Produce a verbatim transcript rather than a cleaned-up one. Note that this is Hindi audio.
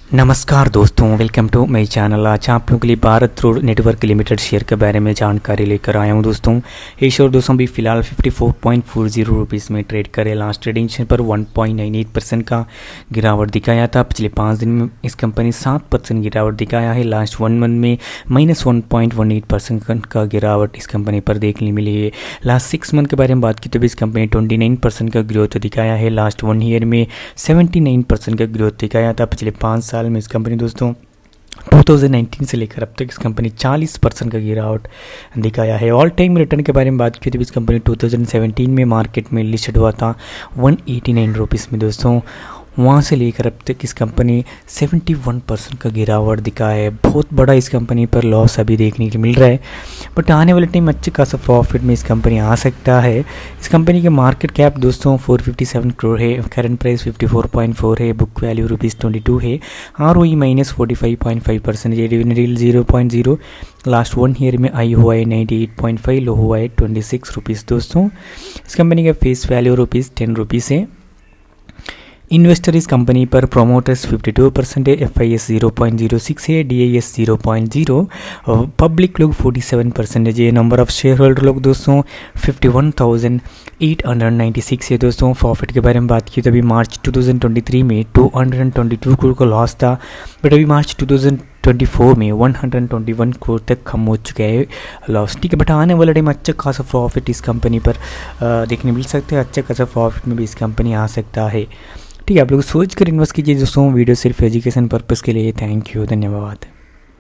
नमस्कार दोस्तों, वेलकम टू माई चैनल। आज आप लोगों के लिए Bharat road network limited share के बारे में जानकारी लेकर आया हूं दोस्तों। ये शेयर दोस्तों भी फिलहाल चौवन पॉइंट चार शून्य रुपीस में ट्रेड करे। लास्ट ट्रेडिंग सेशन पर एक पॉइंट नौ आठ परसेंट का गिरावट दिखाया था। पिछले पाँच दिन में इस कंपनी सात परसेंट गिरावट दिखाया है। लास्ट वन मंथ में minus one point one eight percent का गिरावट इस कंपनी पर देखने मिली है। लास्ट सिक्स मंथ के बारे में बात की तो भी इस कंपनी ट्वेंटी नाइन परसेंट का ग्रोथ दिखाया है। लास्ट वन ईयर में सेवेंटी नाइन परसेंट का ग्रोथ दिखाया था। पिछले पाँच साल में इस कंपनी दोस्तों दो हज़ार उन्नीस से लेकर अब तक इस कंपनी चालीस परसेंट का गिरावट दिखाया है। ऑल टाइम रिटर्न के बारे में बात की तो इस कंपनी दो हज़ार सत्रह में मार्केट में लिस्टेड हुआ था एक सौ नवासी रुपीस में दोस्तों। वहाँ से लेकर अब तक इस कंपनी इकहत्तर परसेंट का गिरावट दिखा है। बहुत बड़ा इस कंपनी पर लॉस अभी देखने को मिल रहा है, बट आने वाले टाइम अच्छे खासा प्रॉफिट में इस कंपनी आ सकता है। इस कंपनी के मार्केट कैप दोस्तों चार सौ सत्तावन करोड़ है। करंट प्राइस चौवन पॉइंट चार है। बुक वैल्यू रुपीज़ बाईस है। R O E minus forty five point five percent है। Dividend zero point zero. Last one year में आई हुआ है ninety eight point five, low हुआ है ट्वेंटी सिक्स रुपीज़ दोस्तों। इस कंपनी का face value rupees ten rupees है। इन्वेस्टर इस कंपनी पर प्रोमोटर्स बावन परसेंट है। F I S zero point zero six है। D I S zero point zero. Public लोग सैंतालीस परसेंट है। नंबर ऑफ शेयर होल्डर लोग दोस्तों इक्यावन हज़ार आठ सौ छियानवे है दोस्तों। प्रॉफिट के बारे में बात की तो अभी मार्च दो हज़ार तेईस में दो सौ बाईस करोड़ का लॉस था, बट अभी मार्च दो हज़ार चौबीस में एक सौ इक्कीस करोड़ तक कम हो चुका है लॉस। ठीक है, बट आने वाला टाइम अच्छा खासा प्रॉफिट इस कंपनी पर देखने मिल सकता है। अच्छा खासा प्रॉफिट में भी इस कंपनी आ सकता है। ठीक है, आप लोग सोच कर इन्वेस्ट कीजिए दोस्तों। वीडियो सिर्फ एजुकेशन पर्पज़ के लिए। थैंक यू, धन्यवाद।